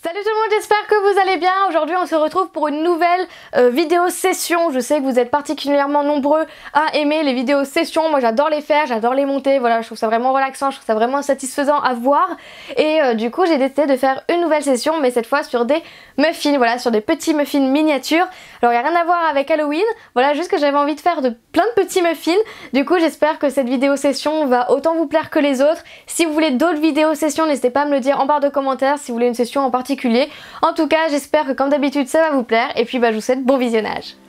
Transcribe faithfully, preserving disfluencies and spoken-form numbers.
Salut tout le monde, j'espère que vous allez bien. Aujourd'hui on se retrouve pour une nouvelle euh, vidéo session. Je sais que vous êtes particulièrement nombreux à aimer les vidéos sessions. Moi j'adore les faire, j'adore les monter. Voilà, je trouve ça vraiment relaxant, je trouve ça vraiment satisfaisant à voir. Et euh, du coup j'ai décidé de faire une nouvelle session, mais cette fois sur des muffins, voilà, sur des petits muffins miniatures. Alors il n'y a rien à voir avec Halloween, voilà, juste que j'avais envie de faire de plein de petits muffins. Du coup j'espère que cette vidéo session va autant vous plaire que les autres. Si vous voulez d'autres vidéos sessions, n'hésitez pas à me le dire en barre de commentaires si vous voulez une session en particulier. En tout cas, j'espère que comme d'habitude ça va vous plaire et puis bah, je vous souhaite bon visionnage.